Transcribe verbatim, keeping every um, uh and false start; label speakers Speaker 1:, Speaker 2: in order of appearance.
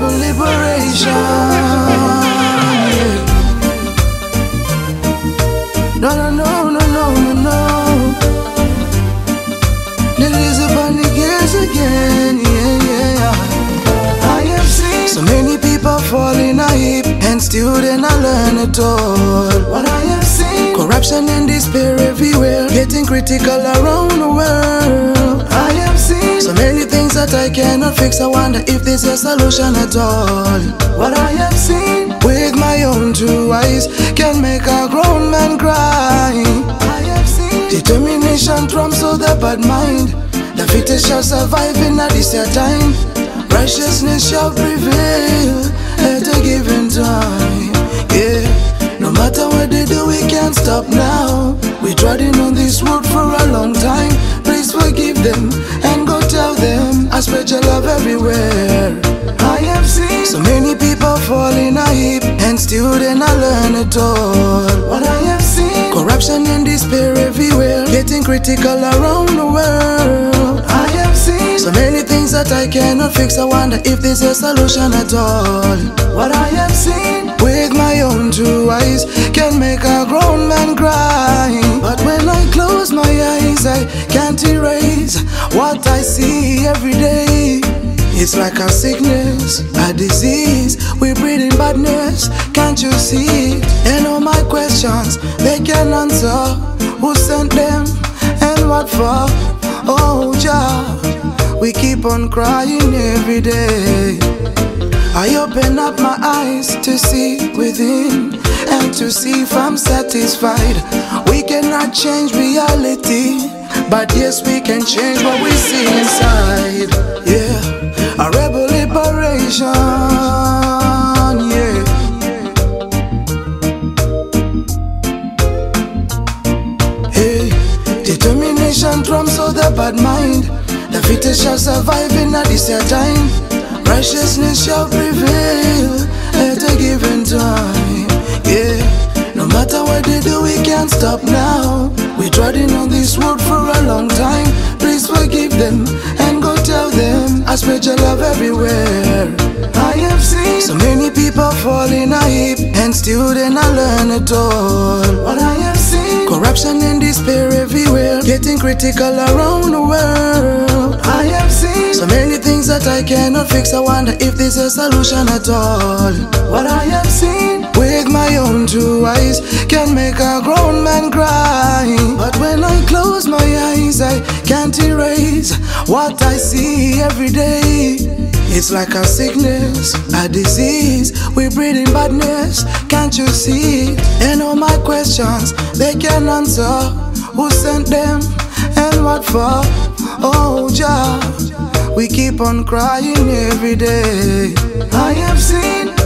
Speaker 1: rebel liberation. Yeah. No, no, no, no, no, no, no. There is a panic again, yeah, yeah. I have seen so many people fall in a heap and still they not learn at all. What I have seen, corruption and despair everywhere, getting critical around the world. I have seen so many things that I cannot fix. I wonder if there's a solution at all. What I have seen with my own two eyes can make a grown man cry. I have seen determination trumps all the bad mind. The fittest shall survive in a this time. Righteousness shall prevail at a given time. Yeah, no matter what they do, we can't stop now. We treading on this road for a long time. Please forgive them and go tell them I spread your love everywhere. I have seen so many people fall in a heap and still they not learn at all. What I have seen, corruption and despair everywhere, getting critical around the world. I have seen so many things that I cannot fix. I wonder if there's a solution at all. What I have seen with my own two eyes can make a grown man cry. But when I close my eyes, I can't erase what I see every day. It's like a sickness, a disease. We breathe in badness, can't you see it? And all my questions, they can answer. Who sent them and what for? Oh, Jah, we keep on crying every day. I open up my eyes to see within and to see if I'm satisfied. We cannot change reality, but yes, we can change what we see inside. Yeah. A rebel liberation, yeah. Hey, determination trumps all the bad mind. The fittest shall survive in a this time. Righteousness shall prevail at a given time. Yeah, no matter what they do, we can't stop now. We're treading on this road for a long time. Please forgive them and go tell them I spread your love everywhere. I have seen so many people fall in a heap and still they not learn at all. What I have seen, corruption and despair everywhere, getting critical around the world. I have seen so many things that I cannot fix. I wonder if there's a solution at all. What I have seen with my own two eyes can make a grown man cry. But when I close my eyes, I can't erase what I see every day. It's like a sickness, a disease. We breathe in badness, can't you see it? And all my questions, they can answer. Who sent them and what for? Oh, Jah, we keep on crying every day. I have seen